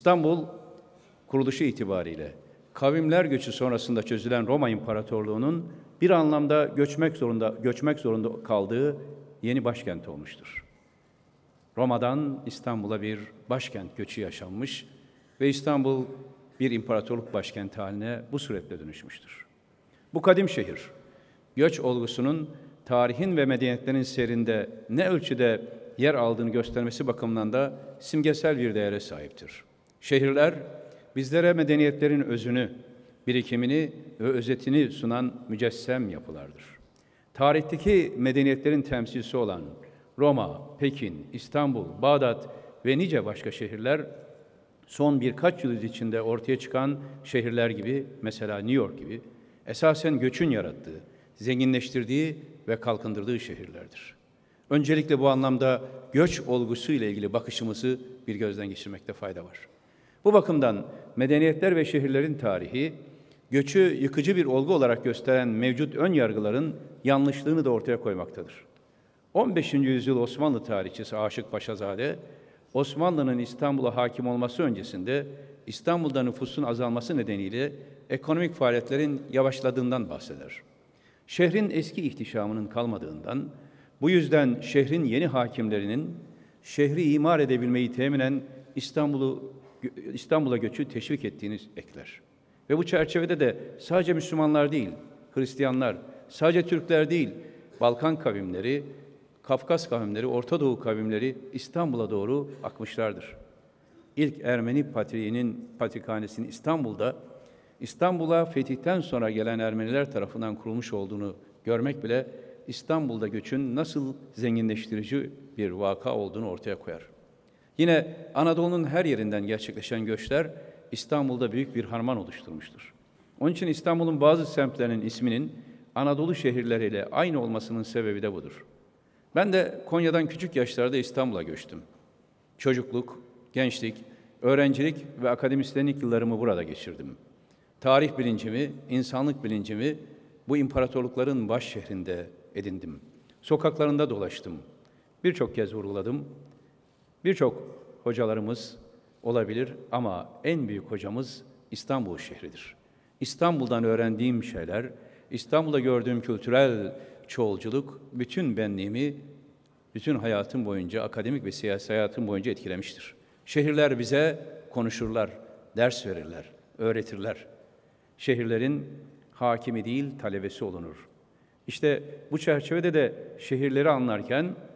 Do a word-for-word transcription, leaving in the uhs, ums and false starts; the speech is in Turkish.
İstanbul kuruluşu itibariyle kavimler göçü sonrasında çözülen Roma İmparatorluğu'nun bir anlamda göçmek zorunda göçmek zorunda kaldığı yeni başkent olmuştur. Roma'dan İstanbul'a bir başkent göçü yaşanmış ve İstanbul bir imparatorluk başkenti haline bu suretle dönüşmüştür. Bu kadim şehir, göç olgusunun tarihin ve medeniyetlerin serinde ne ölçüde yer aldığını göstermesi bakımından da simgesel bir değere sahiptir. Şehirler, bizlere medeniyetlerin özünü, birikimini ve özetini sunan mücessem yapılardır. Tarihteki medeniyetlerin temsilcisi olan Roma, Pekin, İstanbul, Bağdat ve nice başka şehirler, son birkaç yüzyıl içinde ortaya çıkan şehirler gibi, mesela New York gibi, esasen göçün yarattığı, zenginleştirdiği ve kalkındırdığı şehirlerdir. Öncelikle bu anlamda göç olgusu ile ilgili bakışımızı bir gözden geçirmekte fayda var. Bu bakımdan medeniyetler ve şehirlerin tarihi, göçü yıkıcı bir olgu olarak gösteren mevcut ön yargıların yanlışlığını da ortaya koymaktadır. on beşinci yüzyıl Osmanlı tarihçisi Aşık Paşazade, Osmanlı'nın İstanbul'a hakim olması öncesinde İstanbul'da nüfusun azalması nedeniyle ekonomik faaliyetlerin yavaşladığından bahseder. Şehrin eski ihtişamının kalmadığından, bu yüzden şehrin yeni hakimlerinin şehri imar edebilmeyi teminen İstanbul'u İstanbul'a göçü teşvik ettiğini ekler. Ve bu çerçevede de sadece Müslümanlar değil, Hristiyanlar, sadece Türkler değil, Balkan kavimleri, Kafkas kavimleri, Orta Doğu kavimleri İstanbul'a doğru akmışlardır. İlk Ermeni patriğinin patrikhanesinin İstanbul'da, İstanbul'a fetihten sonra gelen Ermeniler tarafından kurulmuş olduğunu görmek bile İstanbul'da göçün nasıl zenginleştirici bir vaka olduğunu ortaya koyar. Yine Anadolu'nun her yerinden gerçekleşen göçler İstanbul'da büyük bir harman oluşturmuştur. Onun için İstanbul'un bazı semtlerinin isminin Anadolu şehirleriyle aynı olmasının sebebi de budur. Ben de Konya'dan küçük yaşlarda İstanbul'a göçtüm. Çocukluk, gençlik, öğrencilik ve akademisyenlik yıllarımı burada geçirdim. Tarih bilincimi, insanlık bilincimi bu imparatorlukların baş şehrinde edindim. Sokaklarında dolaştım. Birçok kez vurguladım. Birçok hocalarımız olabilir ama en büyük hocamız İstanbul şehridir. İstanbul'dan öğrendiğim şeyler, İstanbul'da gördüğüm kültürel çoğulculuk bütün benliğimi, bütün hayatım boyunca, akademik ve siyasi hayatım boyunca etkilemiştir. Şehirler bize konuşurlar, ders verirler, öğretirler. Şehirlerin hakimi değil, talebesi olunur. İşte bu çerçevede de şehirleri anlarken